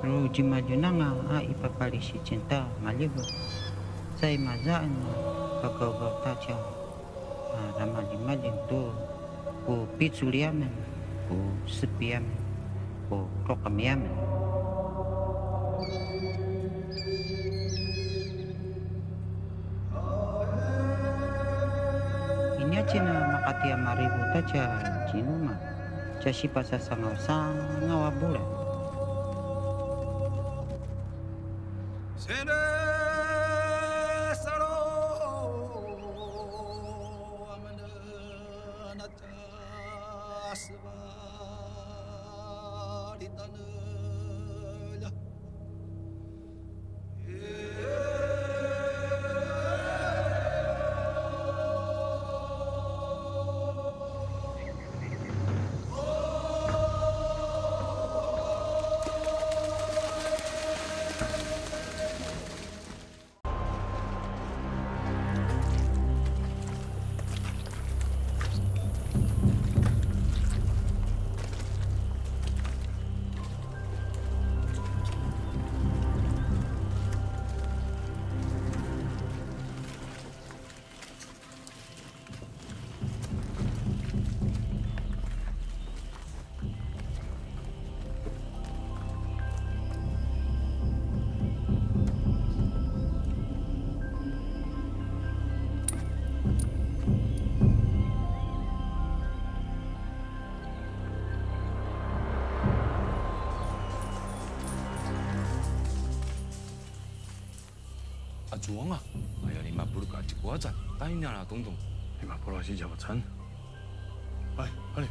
Rujimaju na nga ipapali si cinta malibu. Sa imazaan na pagkagaw tacho ramalimaling to po pitsuliamen po sepiamen po rokamiamen. Ini aja na makatia maribu tacha jinuma. Cha si pasasangaw sa ngawabulan. 주왕아, 아야 니 맛부를까 찍고 하자. 따이냐 나 동동. 니 맛보러 하시 잡아찬. 빨리 빨리.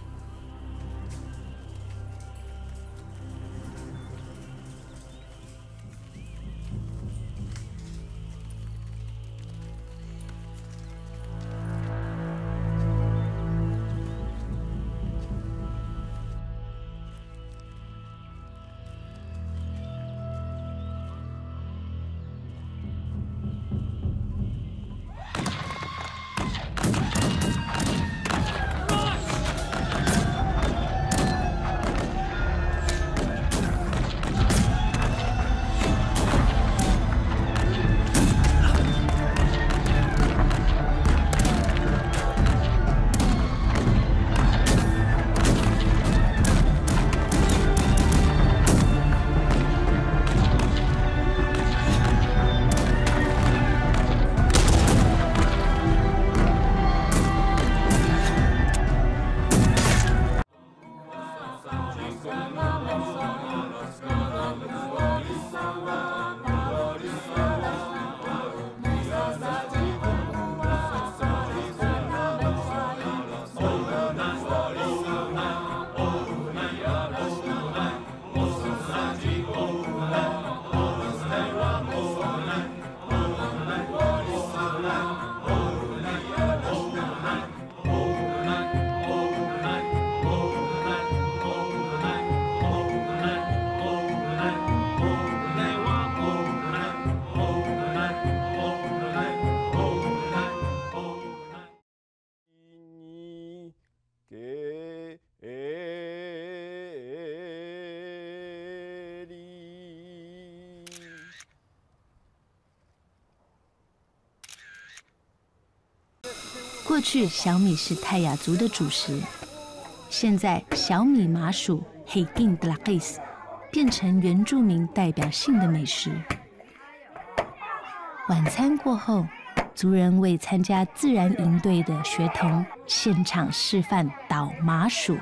过去小米是泰雅族的主食，现在小米麻薯 Seediq 的 Karst 变成原住民代表性的美食。晚餐过后，族人为参加自然营队的学童现场示范捣麻薯。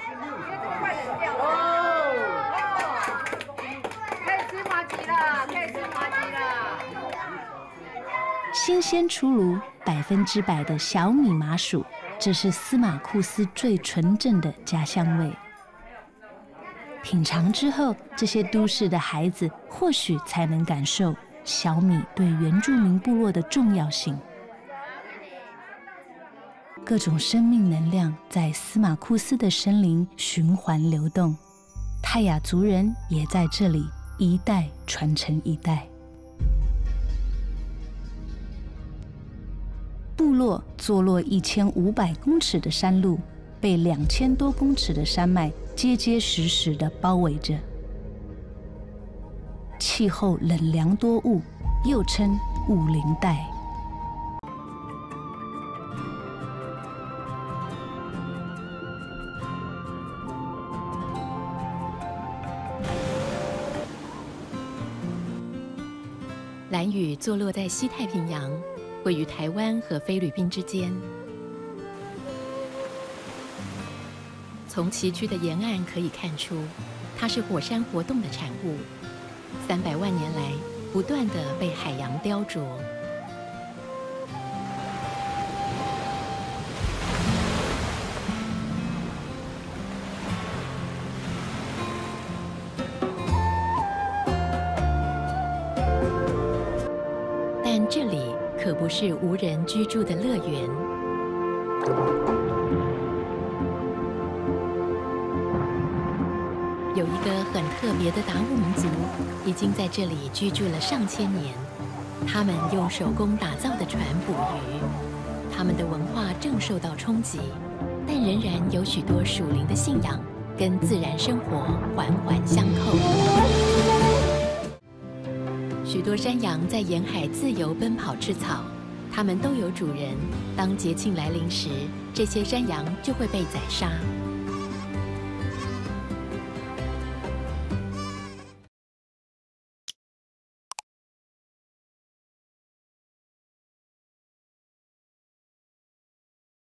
新鲜出炉，100%的小米麻薯，这是司马库斯最纯正的家乡味。品尝之后，这些都市的孩子或许才能感受小米对原住民部落的重要性。各种生命能量在司马库斯的森林循环流动，泰雅族人也在这里一代传承一代。部落坐落1500公尺的山路，被2000多公尺的山脉结结实实地包围着。 气候冷凉多雾，又称雾林带。兰屿坐落在西太平洋，位于台湾和菲律宾之间。从崎岖的沿岸可以看出，它是火山活动的产物，300万年来不断地被海洋雕琢。但这里可不是无人居住的乐园。有一个很特别的达悟民族，已经在这里居住了上千年。他们用手工打造的船捕鱼，他们的文化正受到冲击，但仍然有许多属灵的信仰，跟自然生活环环相扣。许多山羊在沿海自由奔跑吃草，它们都有主人。当节庆来临时，这些山羊就会被宰杀，